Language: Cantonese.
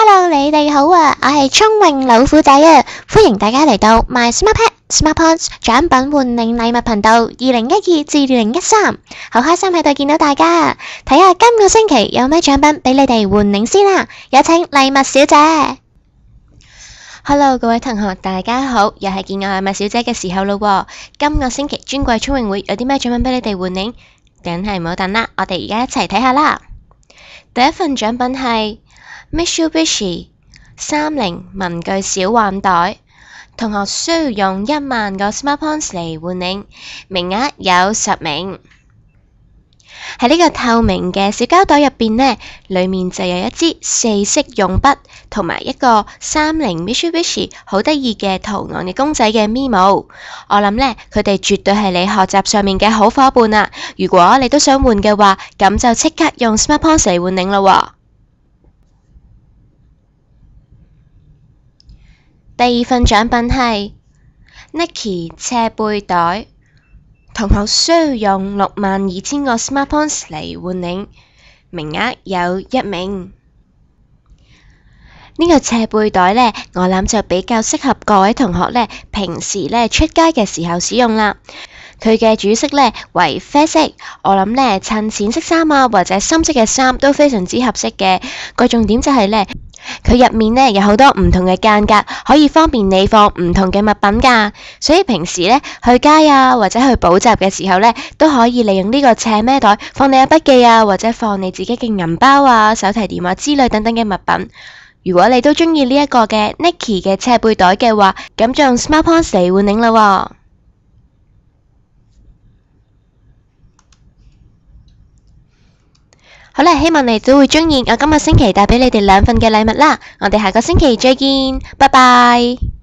Hello，你哋好啊！我係聰穎老虎仔啊，歡迎大家嚟到 My Smart Pet Smart Paws 獎品換領禮物頻道2012至2013，好開心喺度見到大家。睇下今個星期有咩獎品俾你哋換領先啦！有請禮物小姐。Hello， 各位同學，大家好，又係見我禮物小姐嘅時候咯喎。今個星期尊貴聰穎會有啲咩獎品俾你哋換領？梗係唔好等啦，我哋而家一齊睇下啦。第一份獎品係Mitsubishi 30文具小腕袋，同學需要用1萬個 Smart Points 嚟換領，名額有10名。喺呢個透明嘅小膠袋入邊呢，裡面就有一支4色用筆，同埋一個30 Mitsubishi 好得意嘅圖案嘅公仔嘅 Mimo。我諗呢，佢哋絕對係你學習上面嘅好伙伴啊！如果你都想換嘅話，咁就即刻用 Smart Points 嚟換領咯。第二份獎品係 Nike 斜背袋，同學需要用62000個 Smart Points 嚟換領，名額有1名。呢個斜背袋呢，我諗就比較適合各位同學呢平時呢出街嘅時候使用啦。佢嘅主色呢為啡色，我諗呢襯淺色衫啊或者深色嘅衫都非常之合適嘅。個重點就係呢，佢入面呢有好多唔同嘅間隔，可以方便你放唔同嘅物品㗎。所以平時呢去街啊或者去補習嘅時候呢，都可以利用呢個斜孭袋放你嘅筆記啊，或者放你自己嘅銀包啊、手提電話之類等等嘅物品。如果你都中意呢一個嘅 Nike 嘅斜背袋嘅話，咁就用 Smart Points 嚟換領啦喎。好啦，希望你都會中意我今個星期帶俾你哋2份嘅禮物啦。我哋下個星期再見，拜拜。